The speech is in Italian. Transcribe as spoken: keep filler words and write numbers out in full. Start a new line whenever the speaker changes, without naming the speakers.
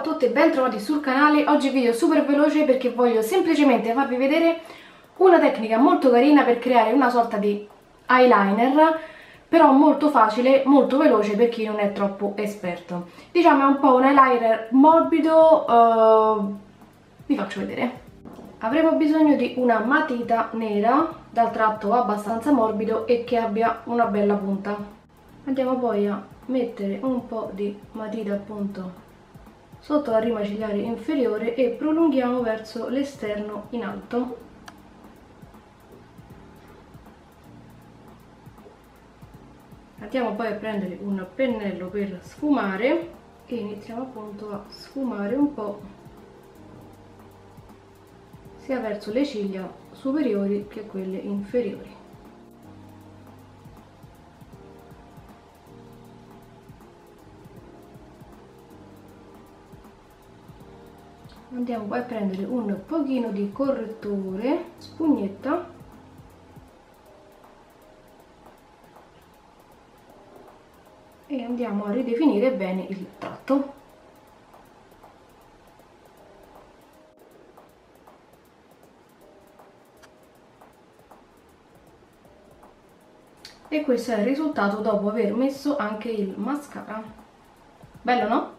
tutti e ben trovati sul canale. Oggi video super veloce perché voglio semplicemente farvi vedere una tecnica molto carina per creare una sorta di eyeliner, però molto facile, molto veloce per chi non è troppo esperto. Diciamo è un po' un eyeliner morbido, uh, vi faccio vedere. Avremo bisogno di una matita nera dal tratto abbastanza morbido e che abbia una bella punta. Andiamo poi a mettere un po' di matita appunto sotto la rima ciliare inferiore e prolunghiamo verso l'esterno in alto. Andiamo poi a prendere un pennello per sfumare e iniziamo appunto a sfumare un po' sia verso le ciglia superiori che quelle inferiori. Andiamo poi a prendere un pochino di correttore, spugnetta, e andiamo a ridefinire bene il tratto. E questo è il risultato dopo aver messo anche il mascara. Bello, no?